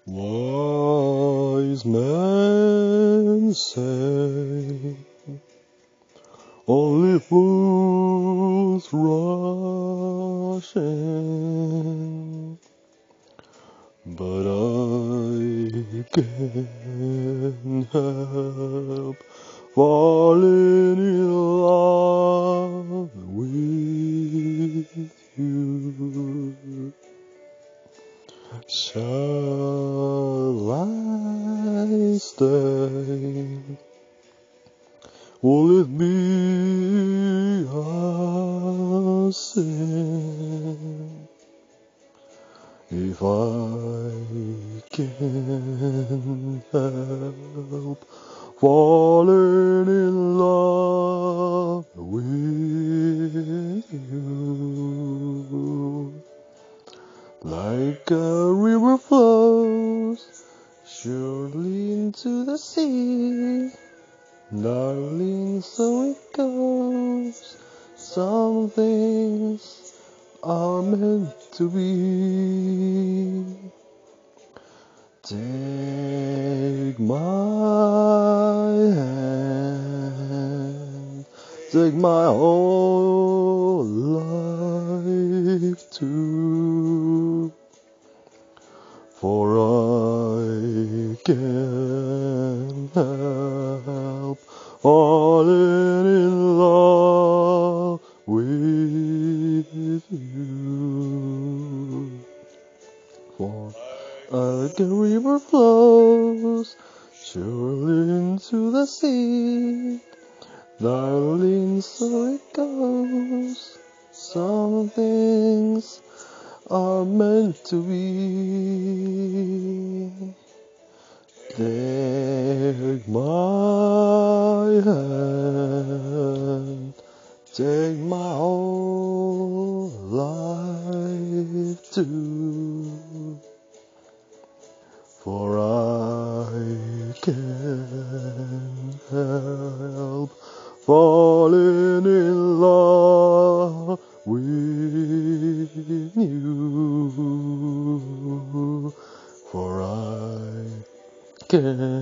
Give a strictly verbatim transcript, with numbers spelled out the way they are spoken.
Wise men say only fools rush in, but I can't help falling in love with you. Shall I stay? Will it be a sin if I can't help falling in love with you? Like a river flows surely into the sea, darling, so it goes. Some things are meant to be. Take my hand, take my whole life too, for I can't help falling in love with you. For like a river flows surely into the sea, darling, so it goes. Some things are meant to be. Take my hand, take my whole life too, for I can't help falling in love with you, for I can't